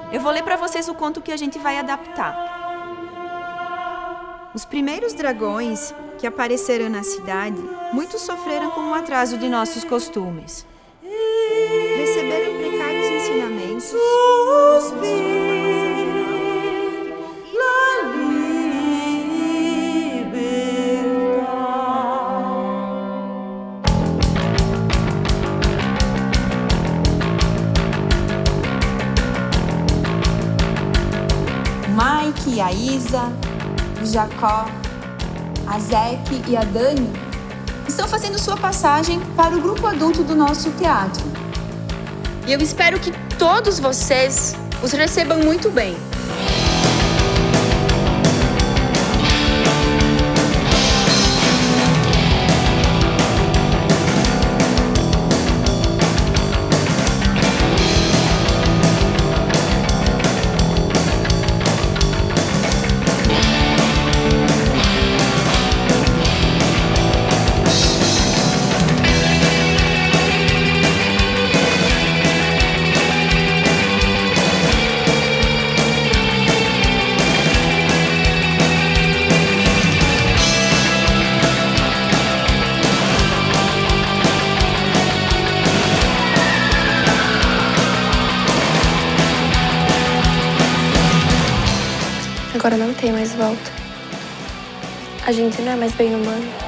Eu vou ler para vocês o conto que a gente vai adaptar. Os primeiros dragões que apareceram na cidade, muitos sofreram com o atraso de nossos costumes. Receberam precários ensinamentos. Mike e a Isa, o Jacó, a Zeke e a Dani estão fazendo sua passagem para o grupo adulto do nosso teatro. E eu espero que todos vocês os recebam muito bem. Agora não tem mais volta. A gente não é mais bem humano.